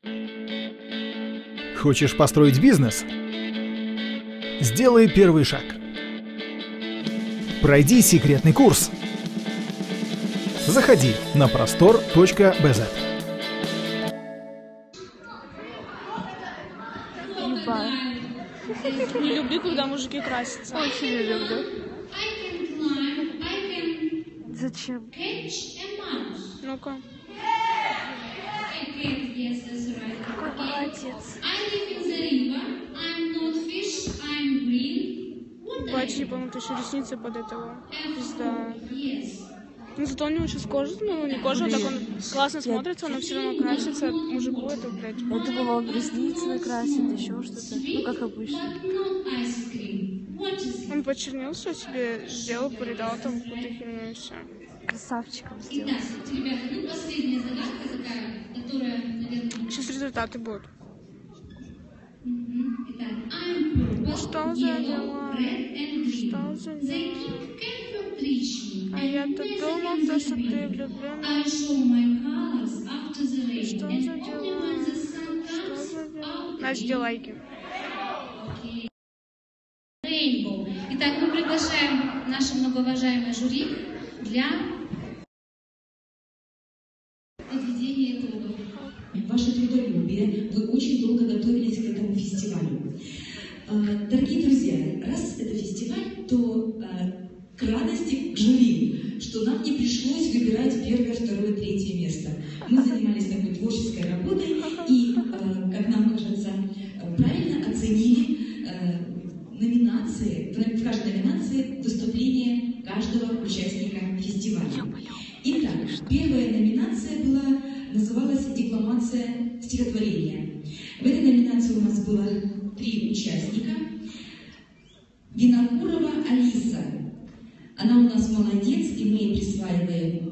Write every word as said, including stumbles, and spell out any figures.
Хочешь построить бизнес? Сделай первый шаг. Пройди секретный курс. Заходи на простор точка би зет. Не люблю, когда мужики красятся. Очень не люблю. Зачем? Ну-ка. Какой молодец. Бачи, по-моему, еще ресницы под этого. Пизда. Ну, зато у него сейчас кожа, ну, не кожа, а так он классно смотрится, но все равно красится. Мужику это, блядь. Я думала, он ресницы накрасит, еще что-то. Ну, как обычно. Он почернил, что себе сделал, передал там какую-то химию и все. Красавчиком сделал. Сейчас результаты будут. Что за дела? Что за дела? А я-то думал, то, что ты влюблена. Что за дела? Что за дела? Настя, лайки. Итак, мы приглашаем наше многоуважаемое жюри для подведения итогов. Ваше трудолюбие, вы очень долго готовились к этому фестивалю. Дорогие друзья, раз это фестиваль, то к радости, к жюри, что нам не пришлось выбирать первое, второе, третье место. Мы занимались такой творческой работой и, как нам кажется, правильно оценили номинации, в каждой номинации выступление каждого участника фестиваля. Итак, первая номинация была, называлась «Декламация стихотворения». В этой номинации у нас было три участника. Винокурова Алиса. Она у нас молодец, и мы ей присваиваем